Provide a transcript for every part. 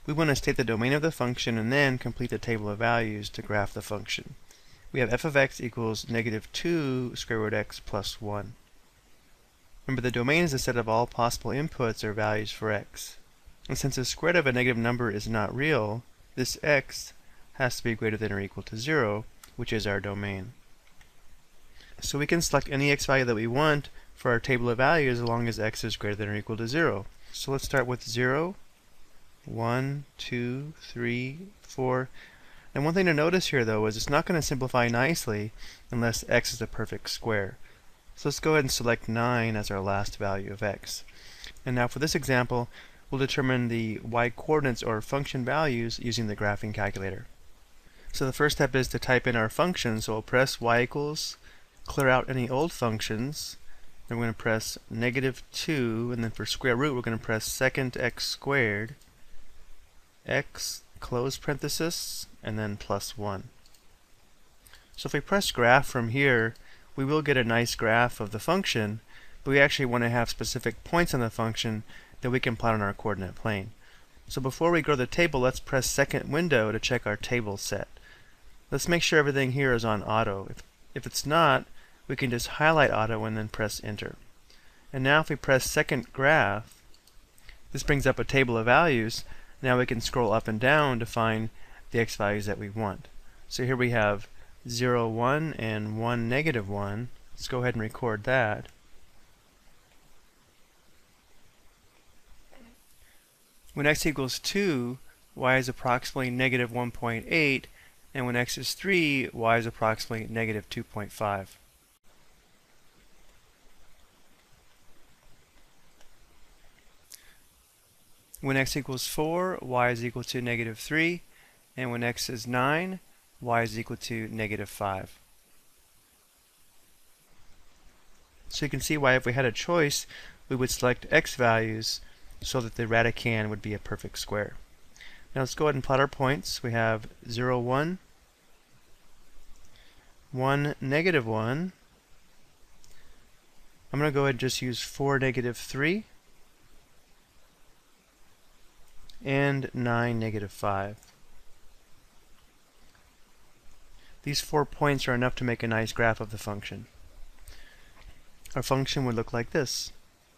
we want to state the domain of the function and then complete the table of values to graph the function. We have f of x equals -2 square root x plus 1. Remember, the domain is a set of all possible inputs or values for x. And since the square root of a negative number is not real, this x has to be greater than or equal to 0, which is our domain. So we can select any x value that we want for our table of values as long as x is greater than or equal to 0. So let's start with 0, 1, 2, 3, 4. And one thing to notice here, though, is it's not going to simplify nicely unless x is a perfect square. So let's go ahead and select 9 as our last value of x. And now for this example, we'll determine the y-coordinates or function values using the graphing calculator. So the first step is to type in our function. So we'll press y equals, clear out any old functions, then we're going to press -2, and then for square root we're going to press second x squared, x, close parenthesis, and then plus 1. So if we press graph from here, we will get a nice graph of the function, but we actually want to have specific points on the function that we can plot on our coordinate plane. So before we go to the table, let's press second window to check our table set. Let's make sure everything here is on auto. If it's not, we can just highlight auto and then press enter. And now if we press second graph, this brings up a table of values. Now we can scroll up and down to find the x values that we want. So here we have 0, 1, and 1, -1. Let's go ahead and record that. When x equals 2, y is approximately -1.8, and when x is 3, y is approximately -2.5. When x equals 4, y is equal to -3, and when x is 9, y is equal to -5. So you can see why if we had a choice, we would select x values so that the radicand would be a perfect square. Now let's go ahead and plot our points. We have 0, 1, 1, -1. I'm going to go ahead and just use 4, -3, and 9, -5. These 4 points are enough to make a nice graph of the function. Our function would look like this.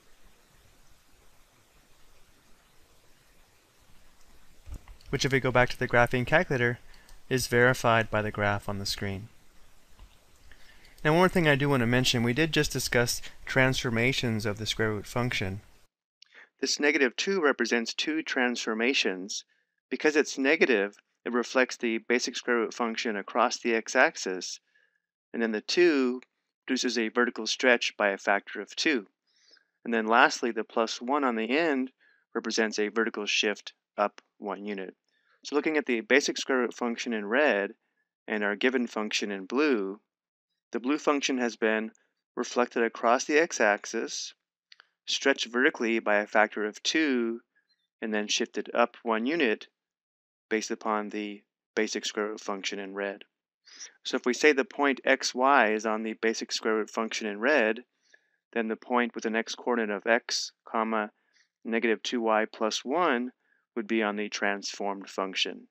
Which, if we go back to the graphing calculator, is verified by the graph on the screen. Now, one more thing I do want to mention, we did just discuss transformations of the square root function. This -2 represents 2 transformations. Because it's negative, it reflects the basic square root function across the x-axis, and then the 2 produces a vertical stretch by a factor of 2. And then lastly, the plus 1 on the end represents a vertical shift up 1 unit. So looking at the basic square root function in red and our given function in blue, the blue function has been reflected across the x-axis, stretched vertically by a factor of 2, and then shifted up 1 unit based upon the basic square root function in red. So if we say the point xy is on the basic square root function in red, then the point with an x-coordinate of x, comma, -2y plus 1 would be on the transformed function.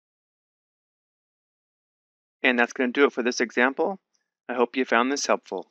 And that's going to do it for this example. I hope you found this helpful.